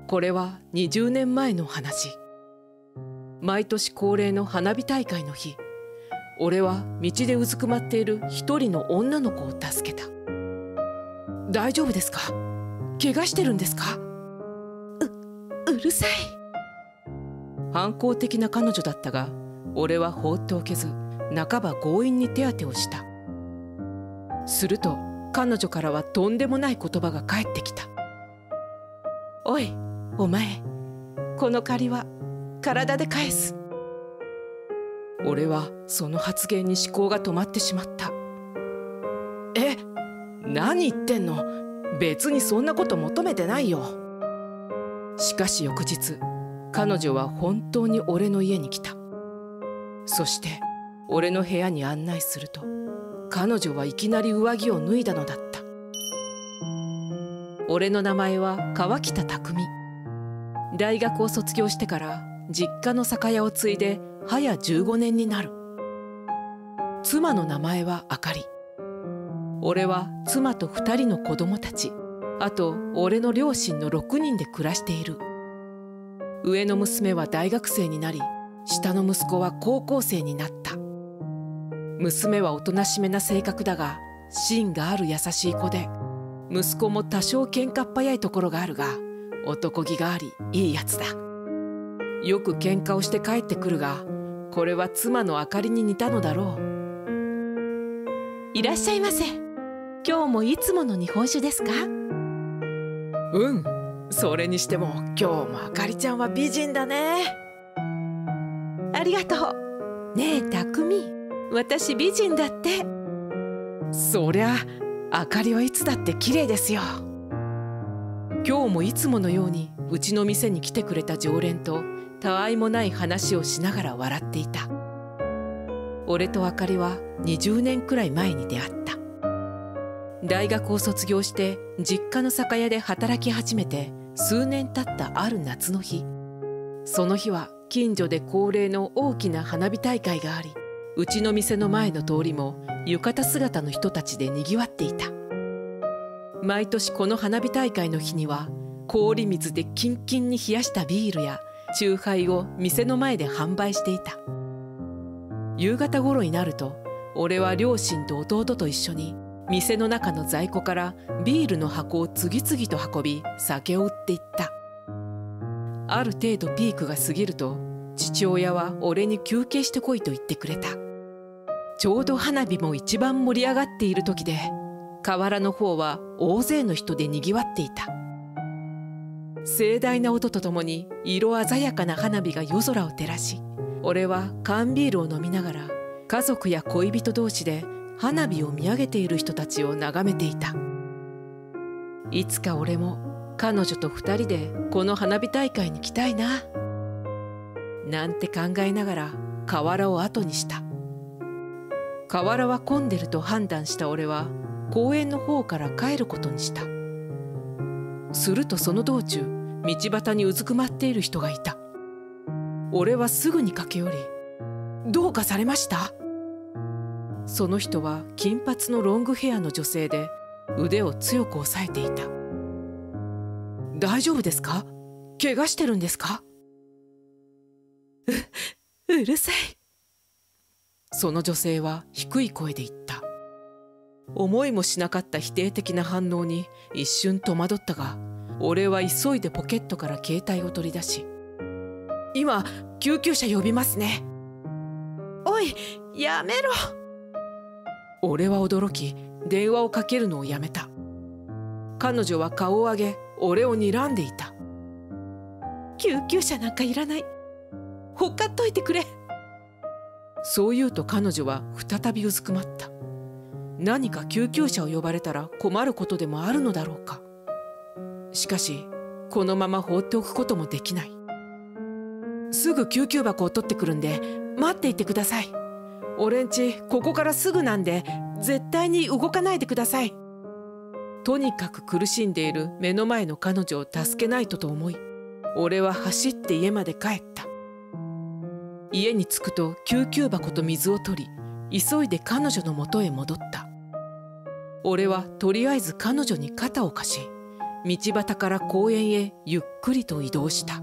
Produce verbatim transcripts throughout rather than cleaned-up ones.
これはにじゅうねんまえの話。毎年恒例の花火大会の日、俺は道でうずくまっている一人の女の子を助けた。大丈夫ですか？怪我してるんですか？ う、うるさい。 反抗的な彼女だったが、俺は放っておけず、半ば強引に手当てをした。すると彼女からはとんでもない言葉が返ってきた。 おい、お前、この借りは体で返す。 俺はその発言に思考が止まってしまった。え、何言ってんの？別にそんなこと求めてないよ。しかし翌日、彼女は本当に俺の家に来た。そして俺の部屋に案内すると、彼女はいきなり上着を脱いだのだった。俺の名前は川北匠。大学を卒業してから実家の酒屋を継いで早じゅうごねんになる。妻の名前はあかり。俺は妻とふたりの子供たち、あと俺の両親のろくにんで暮らしている。上の娘は大学生になり、下の息子は高校生になった。娘はおとなしめな性格だが、芯がある優しい子で、息子も多少喧嘩っ早いところがあるが、男気がありいいやつだ。よく喧嘩をして帰ってくるが、これは妻のあかりに似たのだろう。 いらっしゃいませ。今日もいつもの日本酒ですか？ うん、それにしても今日もあかりちゃんは美人だね。 ありがとう。ねえ匠、私美人だって。 そりゃあかりはいつだって綺麗ですよ。今日もいつものようにうちの店に来てくれた常連とたわいもない話をしながら笑っていた。俺とあかりはにじゅうねんくらい前に出会った。大学を卒業して実家の酒屋で働き始めて数年経ったある夏の日、その日は近所で恒例の大きな花火大会があり、うちの店の前の通りも浴衣姿の人たちでにぎわっていた。毎年この花火大会の日には氷水でキンキンに冷やしたビールやチューハイを店の前で販売していた。夕方頃になると、俺は両親と弟と一緒に店の中の在庫からビールの箱を次々と運び、酒を売っていった。ある程度ピークが過ぎると、父親は俺に休憩してこいと言ってくれた。ちょうど花火も一番盛り上がっている時で、河原の方は大勢の人でにぎわっていた。盛大な音とともに色鮮やかな花火が夜空を照らし、俺は缶ビールを飲みながら家族や恋人同士で花火を見上げている人たちを眺めていた。いつか俺も彼女と二人でこの花火大会に来たいな、なんて考えながら河原を後にした。河原は混んでると判断した俺は公園の方から帰ることにした。するとその道中、道端にうずくまっている人がいた。俺はすぐに駆け寄り、どうかされました？その人は金髪のロングヘアの女性で、腕を強く押さえていた。大丈夫ですか？怪我してるんですか？ う、うるさい。 その女性は低い声で言った。思いもしなかった否定的な反応に一瞬戸惑ったが、俺は急いでポケットから携帯を取り出し、今救急車呼びますね。 おい、やめろ。 俺は驚き、電話をかけるのをやめた。彼女は顔を上げ、俺を睨んでいた。 救急車なんかいらない。ほっかっといてくれ。 そう言うと彼女は再びうずくまった。何か救急車を呼ばれたら困ることでもあるのだろうか。しかしこのまま放っておくこともできない。すぐ救急箱を取ってくるんで待っていてください。俺んちここからすぐなんで絶対に動かないでください。とにかく苦しんでいる目の前の彼女を助けないとと思い、俺は走って家まで帰った。家に着くと救急箱と水を取り、急いで彼女のもとへ戻った。俺はとりあえず彼女に肩を貸し、 道端から公園へゆっくりと移動した。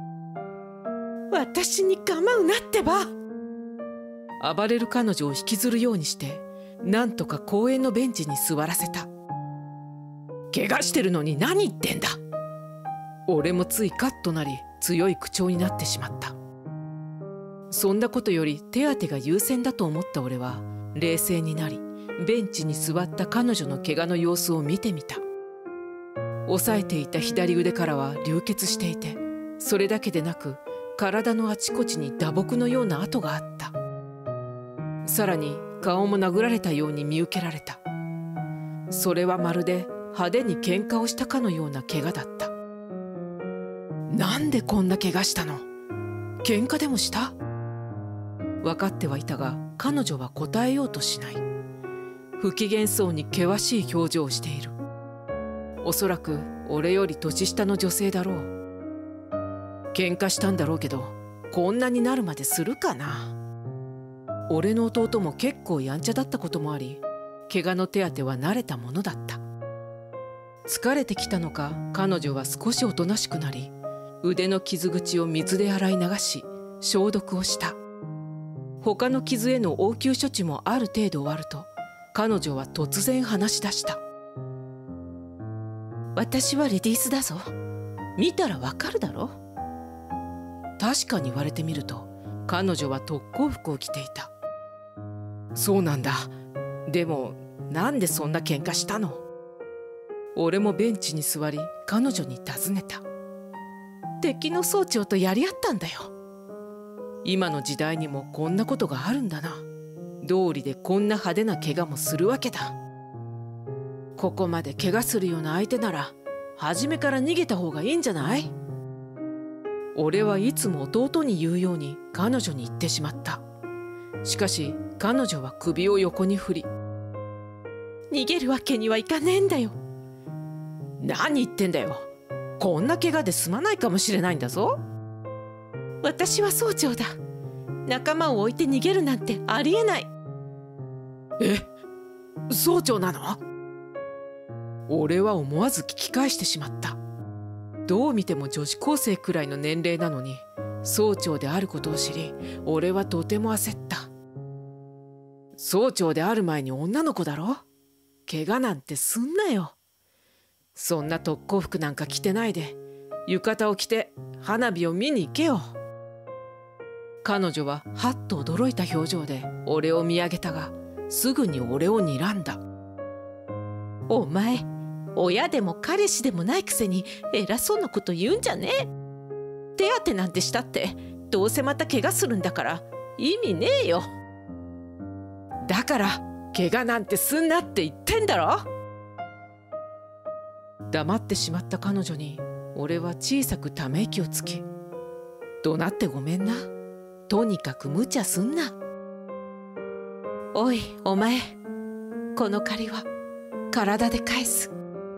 私に構うなってば。 暴れる彼女を引きずるようにしてなんとか公園のベンチに座らせた。怪我してるのに何言ってんだ。俺もついカッとなり強い口調になってしまった。そんなことより手当てが優先だと思った俺は冷静になり、ベンチに座った彼女の怪我の様子を見てみた。押さえていた左腕からは流血していて、それだけでなく体のあちこちに打撲のような跡があった。さらに顔も殴られたように見受けられた。それはまるで派手に喧嘩をしたかのような怪我だった。なんでこんな怪我したの？喧嘩でもした？分かってはいたが彼女は答えようとしない。不機嫌そうに険しい表情をしている。おそらく俺より年下の女性だろう。喧嘩したんだろうけどこんなになるまでするかな。俺の弟も結構やんちゃだったこともあり、怪我の手当ては慣れたものだった。疲れてきたのか彼女は少しおとなしくなり、腕の傷口を水で洗い流し消毒をした。他の傷への応急処置もある程度終わると彼女は突然話し出した。 私はレディースだぞ。見たらわかるだろ。 確かに言われてみると彼女は特攻服を着ていた。そうなんだ。でもなんでそんな喧嘩したの？俺もベンチに座り彼女に尋ねた。 敵の総長とやり合ったんだよ。 今の時代にもこんなことがあるんだな。道理でこんな派手な怪我もするわけだ。ここまで怪我するような相手なら初めから逃げた方がいいんじゃない？俺はいつも弟に言うように彼女に言ってしまった。しかし彼女は首を横に振り、 逃げるわけにはいかねえんだよ。 何言ってんだよ。こんな怪我で済まないかもしれないんだぞ。 私は総長だ。仲間を置いて逃げるなんてありえない。 え、総長なの？俺は思わず聞き返してしまった。どう見ても女子高生くらいの年齢なのに総長であることを知り、俺はとても焦った。総長である前に女の子だろ。怪我なんてすんなよ。そんな特攻服なんか着てないで浴衣を着て花火を見に行けよ。彼女ははっと驚いた表情で俺を見上げたが、すぐに俺を睨んだ。 お前、親でも彼氏でもないくせに偉そうなこと言うんじゃねえ。手当てなんてしたってどうせまた怪我するんだから意味ねえよ。 だから怪我なんてすんなって言ってんだろ。黙ってしまった彼女に俺は小さくため息をつき、怒鳴ってごめんな。とにかく無茶すんな。 おいお前、この借りは体で返す。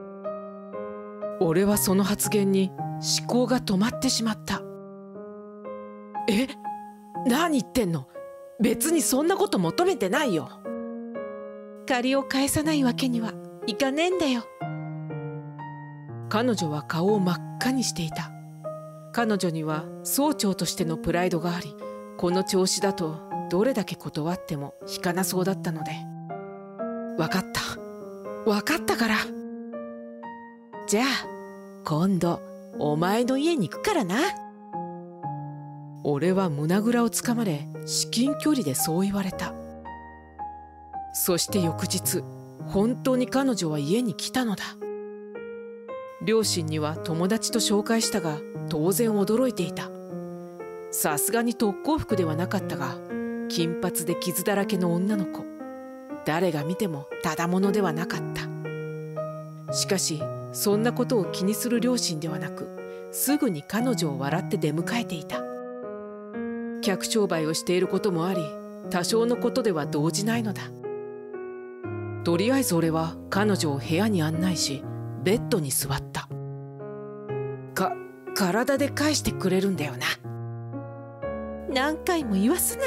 俺はその発言に思考が止まってしまった。え、何言ってんの？別にそんなこと求めてないよ。 借りを返さないわけにはいかねえんだよ。 彼女は顔を真っ赤にしていた。彼女には総長としてのプライドがあり、この調子だとどれだけ断っても引かなそうだったので、分かった分かったから、じゃあ今度お前の家に行くからな。俺は胸ぐらをつかまれ至近距離でそう言われた。そして翌日、本当に彼女は家に来たのだ。両親には友達と紹介したが当然驚いていた。さすがに特攻服ではなかったが金髪で傷だらけの女の子、誰が見てもただ者ではなかった。しかしそんなことを気にする両親ではなく、すぐに彼女を笑って出迎えていた。客商売をしていることもあり、多少のことでは動じないのだ。とりあえず俺は彼女を部屋に案内し、ベッドに座った。か、体で返してくれるんだよな。 何回も言わすな。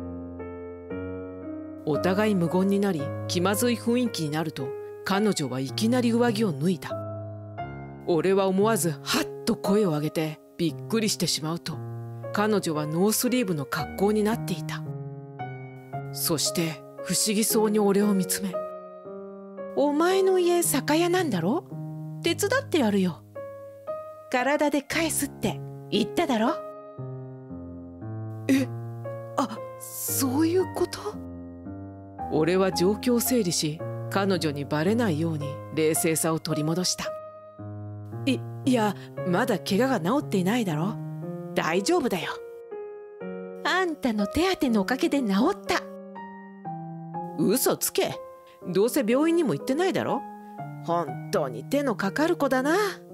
お互い無言になり気まずい雰囲気になると、彼女はいきなり上着を脱いだ。 俺は思わずハッと声を上げてびっくりしてしまうと、彼女はノースリーブの格好になっていた。そして不思議そうに俺を見つめ、 お前の家酒屋なんだろ？手伝ってやるよ。体で返すって言っただろ？ え、あ、そういうこと？俺は状況を整理し、彼女にバレないように冷静さを取り戻した。い、いや、まだ怪我が治っていないだろ。大丈夫だよ。 あんたの手当てのおかげで治った。 嘘つけ。どうせ病院にも行ってないだろ。本当に手のかかる子だな。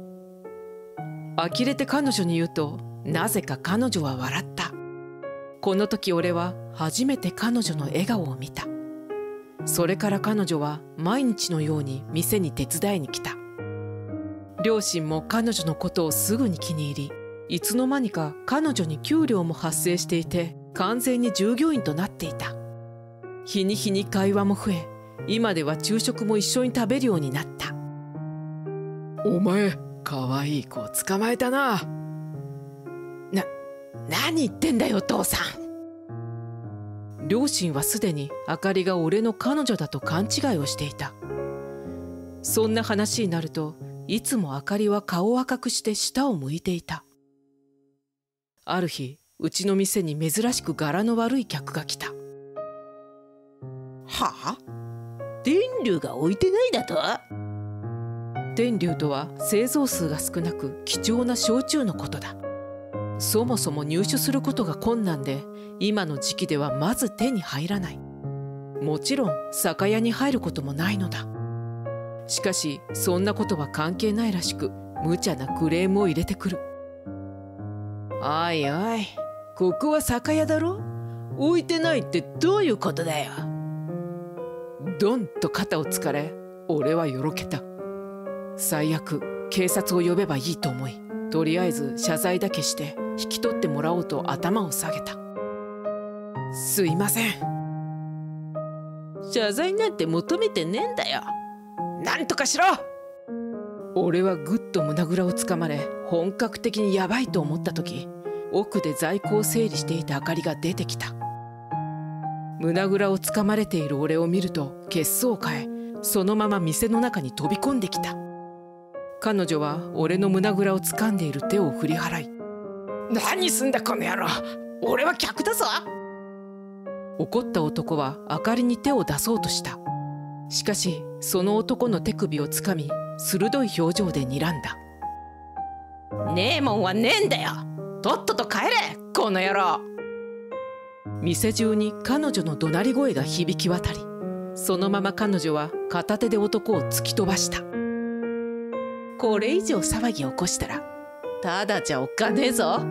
呆れて彼女に言うと、なぜか彼女は笑った。この時俺は初めて彼女の笑顔を見た。それから彼女は毎日のように店に手伝いに来た。両親も彼女のことをすぐに気に入り、いつの間にか彼女に給料も発生していて、完全に従業員となっていた。日に日に会話も増え、今では昼食も一緒に食べるようになった。お前、かわいい子を捕まえたな。 な、何言ってんだよ、父さん。両親はすでにあかりが俺の彼女だと勘違いをしていた。そんな話になると、いつもあかりは顔を赤くして下を向いていた。ある日、うちの店に珍しく柄の悪い客が来た。 はあ？天竜が置いてないだと？ 天竜とは製造数が少なく貴重な焼酎のことだ。そもそも入手することが困難で、今の時期ではまず手に入らない。もちろん酒屋に入ることもないのだ。しかしそんなことは関係ないらしく、無茶なクレームを入れてくる。おいおい、ここは酒屋だろ？置いてないってどういうことだよ。ドンと肩をつかれ、俺はよろけた。最悪警察を呼べばいいと思い、とりあえず謝罪だけして引き取ってもらおうと頭を下げた。すいません。 謝罪なんて求めてねえんだよ。 なんとかしろ。俺はぐっと胸ぐらをつかまれ、本格的にやばいと思った時、奥で在庫を整理していたあかりが出てきた。胸ぐらをつかまれている俺を見ると血相を変え、そのまま店の中に飛び込んできた。彼女は俺の胸ぐらを掴んでいる手を振り払い、何すんだこの野郎、俺は客だぞ。怒った男はあかりに手を出そうとした。しかしその男の手首をつかみ、鋭い表情で睨んだ。 ねえもんはねえんだよ。とっとと帰れこの野郎。 店中に彼女の怒鳴り声が響き渡り、そのまま彼女は片手で男を突き飛ばした。 これ以上騒ぎを起こしたらただじゃおっかねえぞ。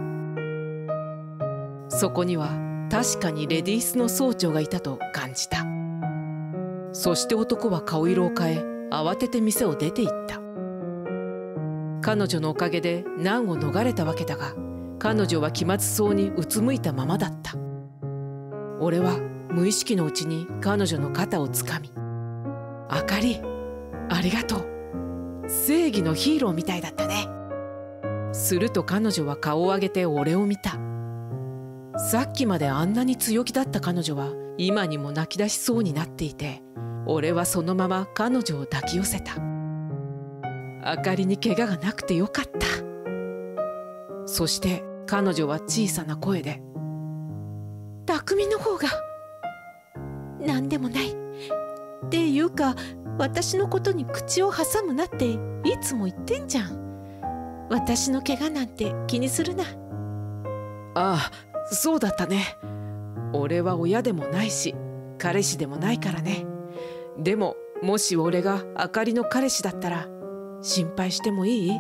そこには確かにレディースの総長がいたと感じた。そして男は顔色を変え、慌てて店を出て行った。彼女のおかげで難を逃れたわけだが、彼女は気まずそうにうつむいたままだった。俺は無意識のうちに彼女の肩をつかみ、あかり、ありがとう。正義のヒーローみたいだったね。すると彼女は顔を上げて俺を見た。さっきまであんなに強気だった彼女は今にも泣き出しそうになっていて、俺はそのまま彼女を抱き寄せた。あかりに怪我がなくてよかった。そして彼女は小さな声で、 匠の方が何でもないっていうか、私のことに口を挟むなっていつも言ってんじゃん。私の怪我なんて気にするな。 ああ、そうだったね。俺は親でもないし彼氏でもないからね。でももし俺があかりの彼氏だったら心配してもいい？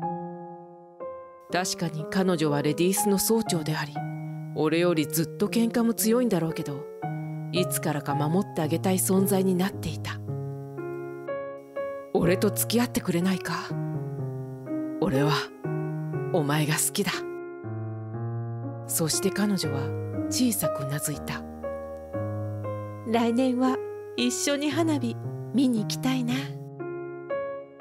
確かに彼女はレディースの総長であり、俺よりずっと喧嘩も強いんだろうけど、いつからか守ってあげたい存在になっていた。俺と付き合ってくれないか？俺はお前が好きだ。そして彼女は小さくうなずいた。 来年は一緒に花火見に行きたいな。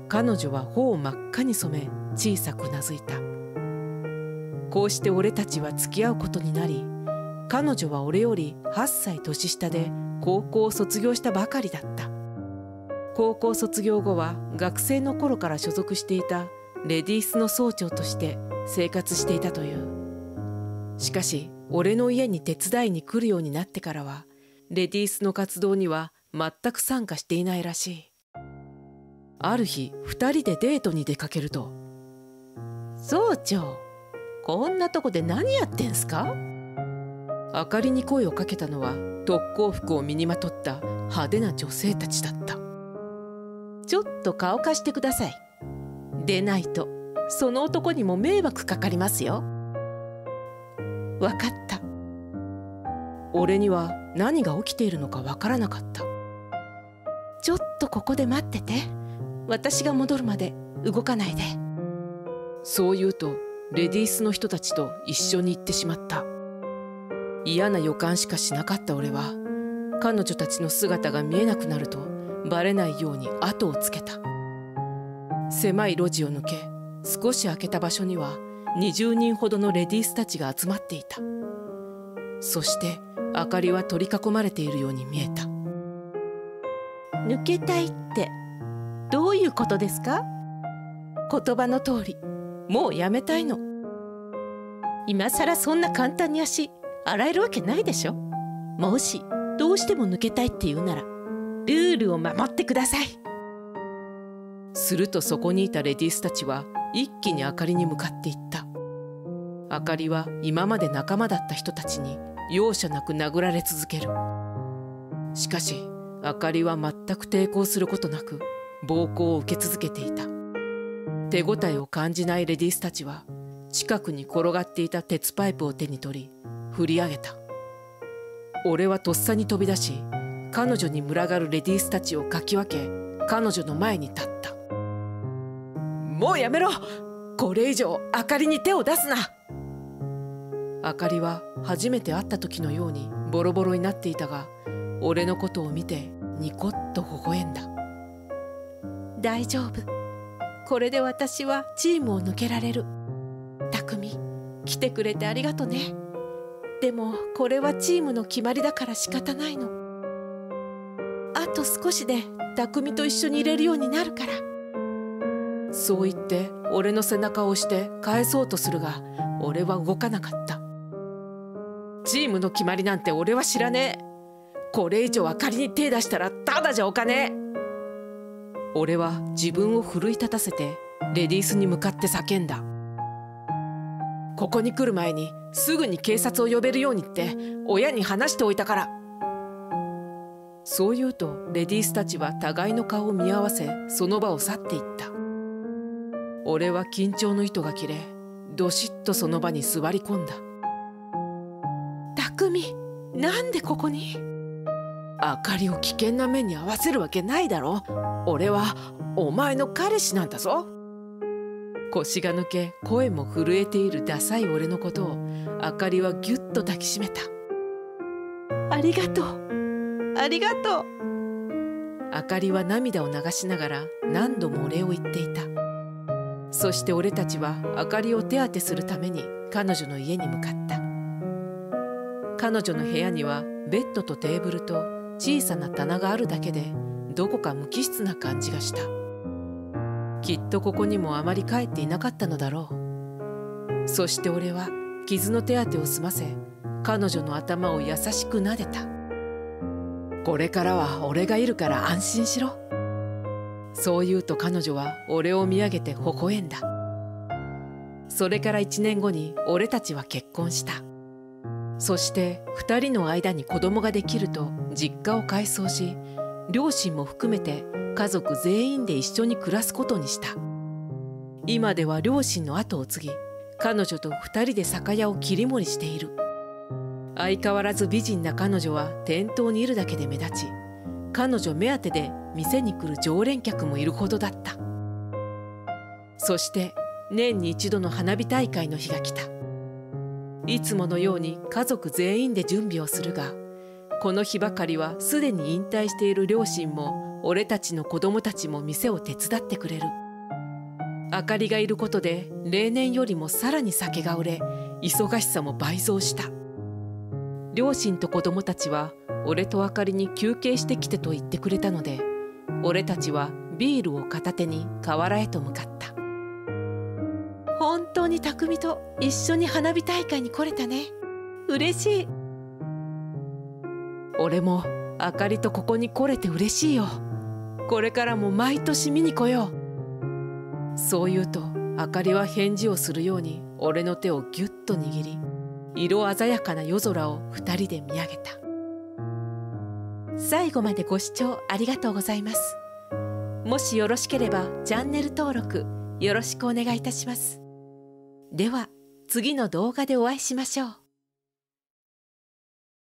彼女は頬を真っ赤に染め小さくうなずいた。こうして俺たちは付き合うことになり、彼女は俺よりはっさい年下で高校を卒業したばかりだった。高校卒業後は学生の頃から所属していたレディースの総長として生活していたという。しかし俺の家に手伝いに来るようになってからはレディースの活動には全く参加していないらしい。ある日二人でデートに出かけると、 総長、こんなとこで何やってんすか？ あかりに声をかけたのは特攻服を身にまとった派手な女性たちだった。 ちょっと顔貸してください。でないとその男にも迷惑かかりますよ。わかった。 俺には何が起きているのかわからなかった。 ちょっとここで待ってて。私が戻るまで動かないで。 そう言うとレディースの人たちと一緒に行ってしまった。嫌な予感しかしなかった俺は、彼女たちの姿が見えなくなるとバレないように後をつけた。狭い路地を抜け、少し開けた場所にはにじゅうにんほどのレディースたちが集まっていた。そしてあかりは取り囲まれているように見えた。 抜けたいってどういうことですか？言葉の通り、もうやめたいの。今さらそんな簡単に足洗えるわけないでしょ。もしどうしても抜けたいって言うならルールを守ってください。 するとそこにいたレディースたちは一気にあかりに向かっていった。あかりは今まで仲間だった人たちに容赦なく殴られ続ける。しかしあかりは全く抵抗することなく暴行を受け続けていた。手応えを感じないレディースたちは近くに転がっていた鉄パイプを手に取り振り上げた。俺はとっさに飛び出し、彼女に群がるレディースたちをかき分け、彼女の前に立った。もうやめろ！これ以上あかりに手を出すな！あかりは初めて会った時のようにボロボロになっていたが、俺のことを見てニコッと微笑んだ。 大丈夫。これで私はチームを抜けられる。匠、来てくれてありがとね。でもこれはチームの決まりだから仕方ないの。あと少しで匠と一緒にいれるようになるから。 そう言って俺の背中を押して返そうとするが、俺は動かなかった。チームの決まりなんて俺は知らねえ。これ以上あかりに手出したらただじゃおかねえ。俺は自分を奮い立たせてレディースに向かって叫んだ。ここに来る前にすぐに警察を呼べるようにって親に話しておいたから。そう言うとレディースたちは互いの顔を見合わせ、その場を去っていった。俺は緊張の糸が切れ、どしっとその場に座り込んだ。 匠、なんでここに？ あかりを危険な目に遭わせるわけないだろ。俺はお前の彼氏なんだぞ。腰が抜け声も震えているダサい俺のことをあかりはぎゅっと抱きしめた。 ありがとう、ありがとう。 あかりは涙を流しながら何度もお礼を言っていた。そして俺たちはあかりを手当てするために彼女の家に向かった。彼女の部屋にはベッドとテーブルと小さな棚があるだけで、どこか無機質な感じがした。きっとここにもあまり帰っていなかったのだろう。そして俺は傷の手当てを済ませ、彼女の頭を優しく撫でた。これからは俺がいるから安心しろ。そう言うと彼女は俺を見上げて微笑んだ。それから一年後に俺たちは結婚した。そして二人の間に子供ができると実家を改装し、両親も含めて家族全員で一緒に暮らすことにした。今では両親の後を継ぎ、彼女と二人で酒屋を切り盛りしている。相変わらず美人な彼女は店頭にいるだけで目立ち、彼女目当てで店に来る常連客もいるほどだった。そして年に一度の花火大会の日が来た。いつものように家族全員で準備をするが、この日ばかりはすでに引退している両親も俺たちの子供たちも店を手伝ってくれる。あかりがいることで例年よりもさらに酒が売れ、忙しさも倍増した。両親と子供たちは俺とあかりに休憩してきてと言ってくれたので、俺たちはビールを片手に河原へと向かった。 本当に匠と一緒に花火大会に来れたね。嬉しい。 俺もあかりとここに来れて嬉しいよ。これからも毎年見に来よう。そう言うとあかりは返事をするように俺の手をぎゅっと握り、色鮮やかな夜空を二人で見上げた。 最後までご視聴ありがとうございます。もしよろしければチャンネル登録よろしくお願いいたします。では次の動画でお会いしましょう。